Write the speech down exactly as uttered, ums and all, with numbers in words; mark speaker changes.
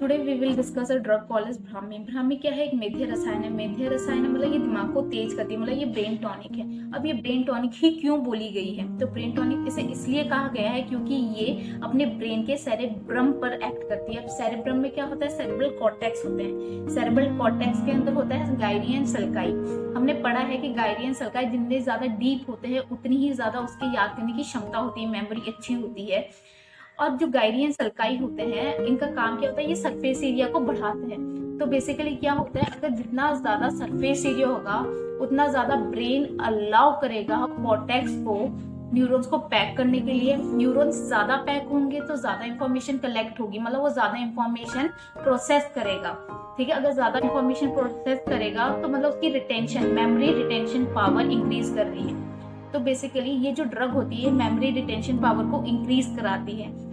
Speaker 1: Today we will discuss a drug called as Brahmi. Brahmi क्या है? एक मेध्य रसायन है। मेध्य रसायन है मतलब ये दिमाग को तेज करती है, मतलब ये ब्रेन टॉनिक है। अब ये ब्रेन टॉनिक ही क्यों बोली गई है? तो ब्रेन टॉनिक इसे इसलिए कहा गया है क्योंकि ये अपने ब्रेन के सेरेब्रम पर एक्ट करती है। अब सेरेब्रम में क्या होता है? सेरेब्रल कॉर्टेक्स होते हैं। सेरेब्रल कॉर्टेक्स के अंदर होता है गायरियन सल्काई। हमने पढ़ा है कि गायरियन सल्काई जितने ज्यादा डीप होते हैं उतनी ही ज्यादा उसके याद करने की क्षमता होती है, मेमोरी अच्छी होती है। और जो गायरियन सल्काई होते हैं इनका काम क्या होता है? ये सरफेस एरिया को बढ़ाते हैं। तो बेसिकली क्या होता है, अगर जितना ज्यादा सरफेस एरिया होगा उतना ज्यादा ब्रेन अलाउ करेगा कॉर्टेक्स को, न्यूरॉन्स को पैक करने के लिए। न्यूरॉन्स ज्यादा पैक होंगे तो ज्यादा इंफॉर्मेशन कलेक्ट होगी, मतलब वो ज्यादा इंफॉर्मेशन प्रोसेस करेगा। ठीक है, अगर ज्यादा इंफॉर्मेशन प्रोसेस करेगा तो मतलब उसकी retention, memory retention power increase कर रही है। तो बेसिकली ये जो ड्रग होती है मेमोरी रिटेंशन पावर को इंक्रीज कराती है।